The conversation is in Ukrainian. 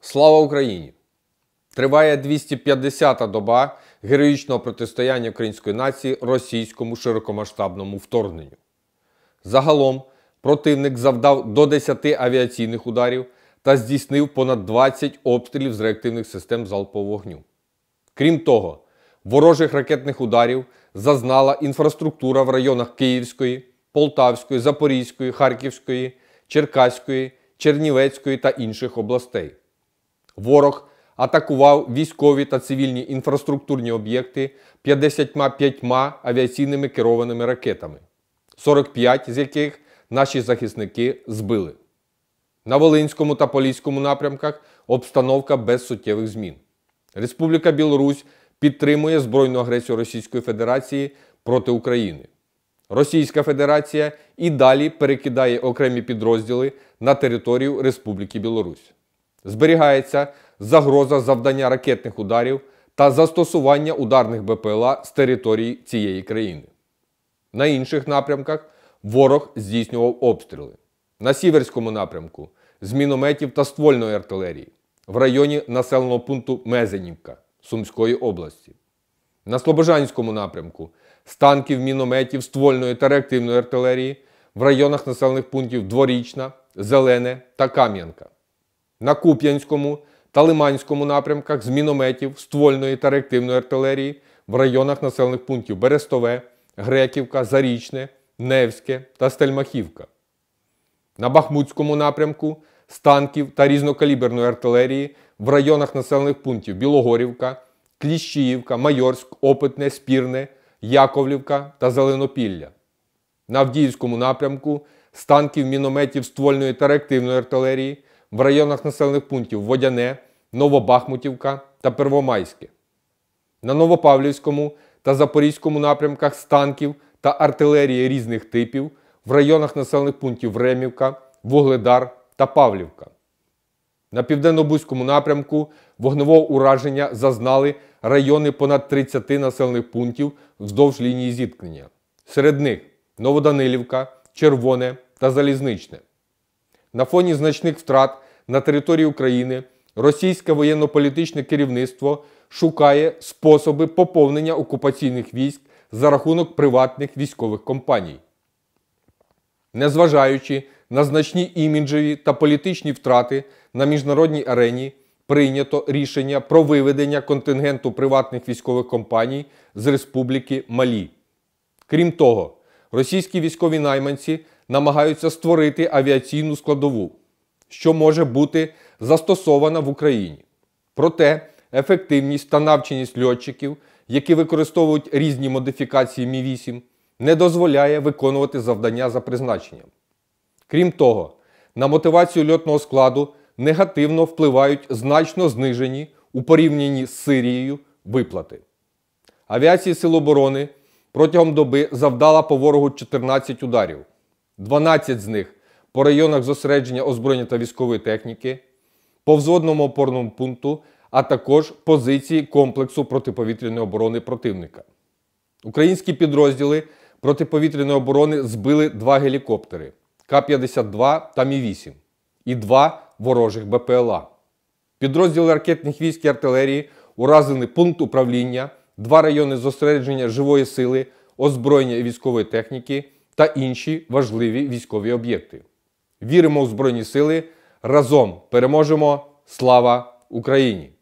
Слава Україні! Триває 250-та доба героїчного протистояння української нації російському широкомасштабному вторгненню. Загалом противник завдав до 10 авіаційних ударів та здійснив понад 20 обстрілів з реактивних систем залпового вогню. Крім того, ворожих ракетних ударів зазнала інфраструктура в районах Київської, Полтавської, Запорізької, Харківської, Черкаської, Чернівецької та інших областей. Ворог атакував військові та цивільні інфраструктурні об'єкти 55 авіаційними керованими ракетами, 45 з яких наші захисники збили. На Волинському та Поліському напрямках обстановка без суттєвих змін. Республіка Білорусь підтримує збройну агресію Російської Федерації проти України. Російська Федерація і далі перекидає окремі підрозділи на територію Республіки Білорусь. Зберігається загроза завдання ракетних ударів та застосування ударних БПЛА з території цієї країни. На інших напрямках ворог здійснював обстріли. На Сіверському напрямку з мінометів та ствольної артилерії в районі населеного пункту Мезенівка Сумської області. На Слобожанському напрямку з танків, мінометів, ствольної та реактивної артилерії в районах населених пунктів Дворічна, Зелене та Кам'янка. На Куп'янському та Лиманському напрямках з мінометів, ствольної та реактивної артилерії в районах населених пунктів Берестове, Греківка, Зарічне, Невське та Стельмахівка. На Бахмутському напрямку з танків та різнокаліберної артилерії в районах населених пунктів Білогорівка, Кліщіївка, Майорськ, Опитне, Спірне, Яковлівка та Зеленопілля. На Авдіївському напрямку з танків, мінометів, ствольної та реактивної артилерії в районах населених пунктів Водяне, Новобахмутівка та Первомайське. На Новопавлівському та Запорізькому напрямках з танків та артилерії різних типів в районах населених пунктів Времівка, Вугледар та Павлівка. На Південно-Бузькому напрямку вогневого ураження зазнали райони понад 30 населених пунктів вздовж лінії зіткнення. Серед них Новоданилівка, Червоне та Залізничне. На фоні значних втрат на території України російське воєнно-політичне керівництво шукає способи поповнення окупаційних військ за рахунок приватних військових компаній. Незважаючи на значні іміджеві та політичні втрати на міжнародній арені, прийнято рішення про виведення контингенту приватних військових компаній з Республіки Малі. Крім того, російські військові найманці намагаються створити авіаційну складову, що може бути застосована в Україні. Проте ефективність та навченість льотчиків, які використовують різні модифікації Мі-8, не дозволяє виконувати завдання за призначенням. Крім того, на мотивацію льотного складу негативно впливають значно знижені у порівнянні з Сирією виплати. Авіація Сил оборони протягом доби завдала по ворогу 14 ударів. 12 з них по районах зосередження озброєння та військової техніки, по взводному опорному пункту, а також позиції комплексу протиповітряної оборони противника. Українські підрозділи протиповітряної оборони збили 2 гелікоптери К-52 та Мі-8 і 2 ворожих БПЛА. Підрозділи ракетних військ і артилерії уразили пункт управління, 2 райони зосередження живої сили, озброєння і військової техніки та інші важливі військові об'єкти. Віримо в Збройні Сили, разом переможемо! Слава Україні!